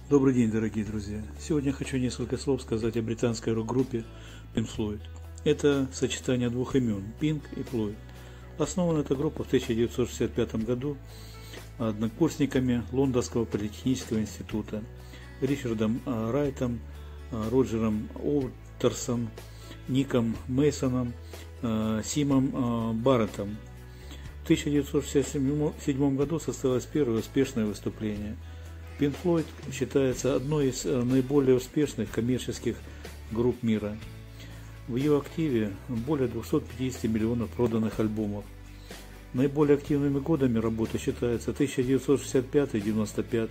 Добрый день, дорогие друзья! Сегодня я хочу несколько слов сказать о британской рок-группе Pink Floyd. Это сочетание двух имен – Pink и Floyd. Основана эта группа в 1965 году однокурсниками Лондонского политехнического института Ричардом Райтом, Роджером Уотерсом, Ником Мейсоном, Симом Барреттом. В 1967 году состоялось первое успешное выступление. Pink Floyd считается одной из наиболее успешных коммерческих групп мира. В ее активе более 250 миллионов проданных альбомов. Наиболее активными годами работы считаются 1965-95,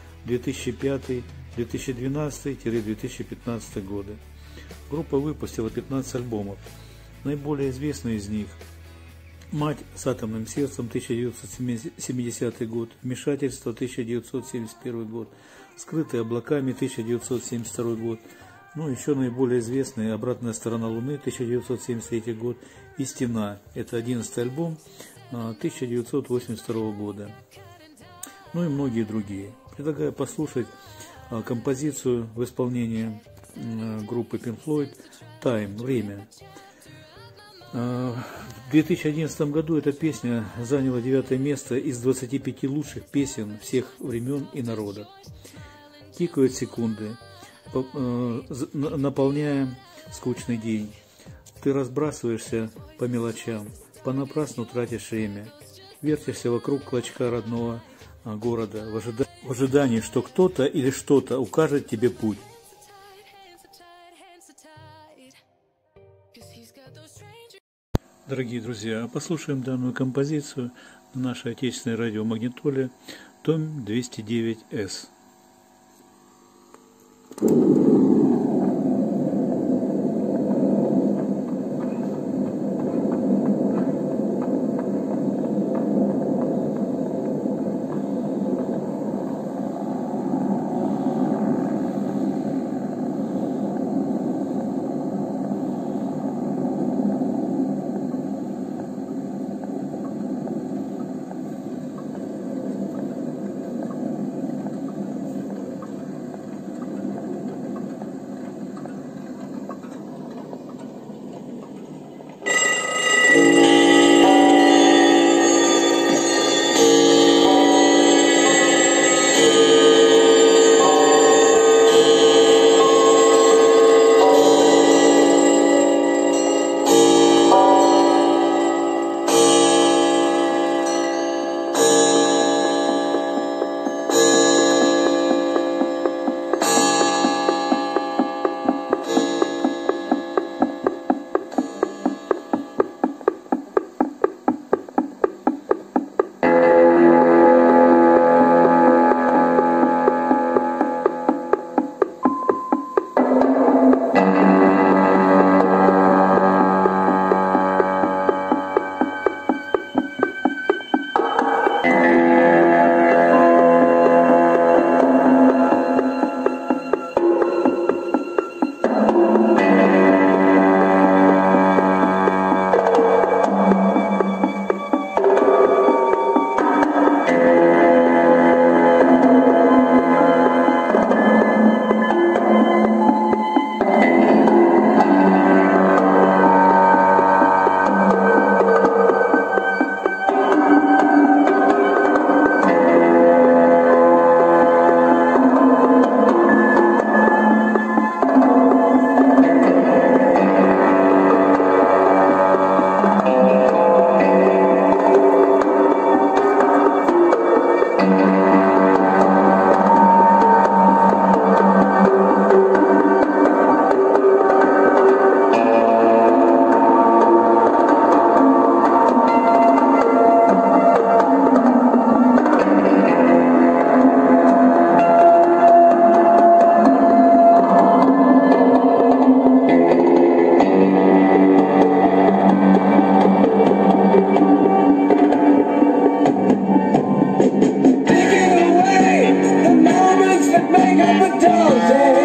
2005-2012-2015 годы. Группа выпустила 15 альбомов. Наиболее известные из них: «Мать с атомным сердцем» 1970 год, «Вмешательство» 1971 год, «Скрытые облаками» 1972 год, еще наиболее известные «Обратная сторона Луны» 1973 год и «Стена» – это 11-й альбом 1982 года, и многие другие. Предлагаю послушать композицию в исполнении группы Pink Floyd «Time» – «Время». В 2011 году эта песня заняла 9 место из 25 лучших песен всех времен и народов. Тикают секунды, наполняя скучный день. Ты разбрасываешься по мелочам, понапрасну тратишь время, вертишься вокруг клочка родного города в ожидании, что кто-то или что-то укажет тебе путь. Дорогие друзья, послушаем данную композицию на нашей отечественной радиомагнитоле Том 209С. Make up a dull day.